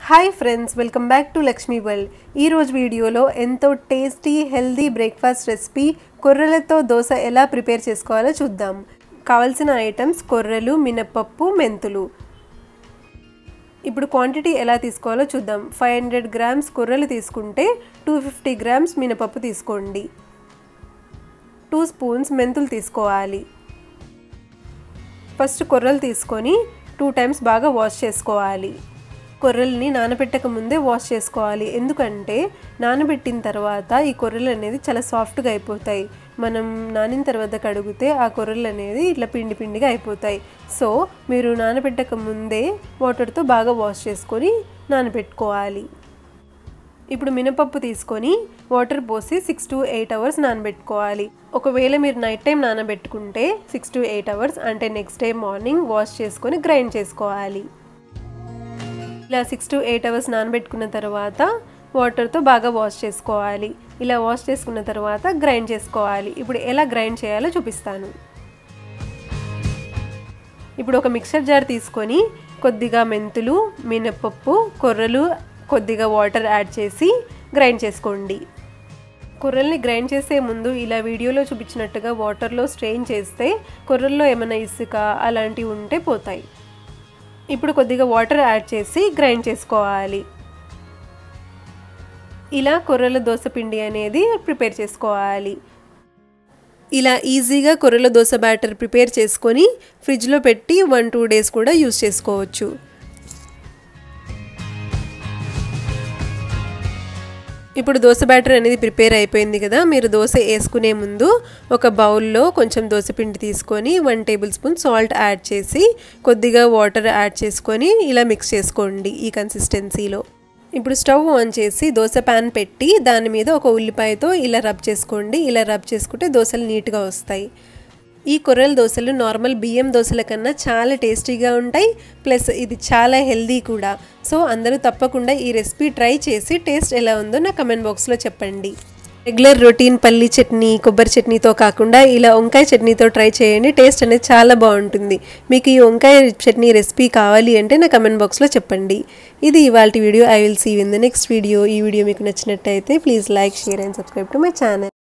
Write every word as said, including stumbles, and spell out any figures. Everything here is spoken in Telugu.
Hi friends, welcome back to Laxmi world. ఈ రోజు వీడియోలో ఎంతో టేస్టీ హెల్తీ బ్రేక్ఫాస్ట్ రెసిపీ కొర్రలతో దోస ఎలా ప్రిపేర్ చేసుకోవాలో చూద్దాం. కావాల్సిన ఐటమ్స్ కొర్రలు, మినపప్పు, మెంతులు. ఇప్పుడు క్వాంటిటీ ఎలా తీసుకోవాలో చూద్దాం. ఫైవ్ హండ్రెడ్ గ్రామ్స్ కొర్రలు తీసుకుంటే టూ ఫిఫ్టీ గ్రామ్స్ మినపప్పు తీసుకోండి. టూ స్పూన్స్ మెంతులు తీసుకోవాలి. ఫస్ట్ కొర్రలు తీసుకొని టూ టైమ్స్ బాగా వాష్ చేసుకోవాలి. కొర్రల్ని నానబెట్టక ముందే వాష్ చేసుకోవాలి. ఎందుకంటే నానబెట్టిన తర్వాత ఈ కొర్రలు అనేది చాలా సాఫ్ట్గా అయిపోతాయి. మనం నానిన తర్వాత కడిగితే ఆ కొర్రలు అనేది ఇట్లా పిండి పిండిగా అయిపోతాయి. సో మీరు నానబెట్టక ముందే వాటర్తో బాగా వాష్ చేసుకొని నానబెట్టుకోవాలి. ఇప్పుడు మినపప్పు తీసుకొని వాటర్ పోసి సిక్స్ టు ఎయిట్ అవర్స్ నానబెట్టుకోవాలి. ఒకవేళ మీరు నైట్ టైం నానబెట్టుకుంటే సిక్స్ టు ఎయిట్ అవర్స్ అంటే నెక్స్ట్ డే మార్నింగ్ వాష్ చేసుకొని గ్రైండ్ చేసుకోవాలి. ఇలా సిక్స్ టు ఎయిట్ అవర్స్ నానబెట్టుకున్న తర్వాత వాటర్తో బాగా వాష్ చేసుకోవాలి. ఇలా వాష్ చేసుకున్న తర్వాత గ్రైండ్ చేసుకోవాలి. ఇప్పుడు ఎలా గ్రైండ్ చేయాలో చూపిస్తాను. ఇప్పుడు ఒక మిక్సర్ జార్ తీసుకొని కొద్దిగా మెంతులు, మినపప్పు, కొర్రలు, కొద్దిగా వాటర్ యాడ్ చేసి గ్రైండ్ చేసుకోండి. కొర్రల్ని గ్రైండ్ చేసే ముందు ఇలా వీడియోలో చూపించినట్టుగా వాటర్లో స్ట్రెయిన్ చేస్తే కొర్రల్లో ఏమైనా ఇసుక అలాంటివి ఉంటే పోతాయి. ఇప్పుడు కొద్దిగా వాటర్ యాడ్ చేసి గ్రైండ్ చేసుకోవాలి. ఇలా కొర్రల దోస పిండి అనేది ప్రిపేర్ చేసుకోవాలి. ఇలా ఈజీగా కొర్రల దోస బ్యాటర్ ప్రిపేర్ చేసుకొని ఫ్రిడ్జ్లో పెట్టి వన్ టూ డేస్ కూడా యూస్ చేసుకోవచ్చు. ఇప్పుడు దోస బ్యాటర్ అనేది ప్రిపేర్ అయిపోయింది కదా. మీరు దోస వేసుకునే ముందు ఒక బౌల్లో కొంచెం దోసపిండి తీసుకొని one tablespoon salt add చేసి కొద్దిగా వాటర్ యాడ్ చేసుకొని ఇలా మిక్స్ చేసుకోండి ఈ కన్సిస్టెన్సీలో. ఇప్పుడు స్టవ్ ఆన్ చేసి దోస ప్యాన్ పెట్టి దాని మీద ఒక ఉల్లిపాయతో ఇలా రబ్ చేసుకోండి. ఇలా రబ్ చేసుకుంటే దోసలు నీట్గా వస్తాయి. ఈ కొర్రల దోసలు నార్మల్ బియ్యం దోసల కన్నా చాలా టేస్టీగా ఉంటాయి. ప్లస్ ఇది చాలా హెల్దీ కూడా. సో అందరూ తప్పకుండా ఈ రెసిపీ ట్రై చేసి టేస్ట్ ఎలా ఉందో నా కమెంట్ బాక్స్లో చెప్పండి. రెగ్యులర్ రొటీన్ పల్లి చట్నీ, కొబ్బరి చట్నీతో కాకుండా ఇలా వంకాయ చట్నీతో ట్రై చేయండి. టేస్ట్ అనేది చాలా బాగుంటుంది. మీకు ఈ వంకాయ చట్నీ రెసిపీ కావాలి అంటే నా కమెంట్ బాక్స్లో చెప్పండి. ఇది ఇవాల్టి video. I will see you in the next video. ఈ వీడియో మీకు నచ్చినట్టయితే please like, share and subscribe to my channel.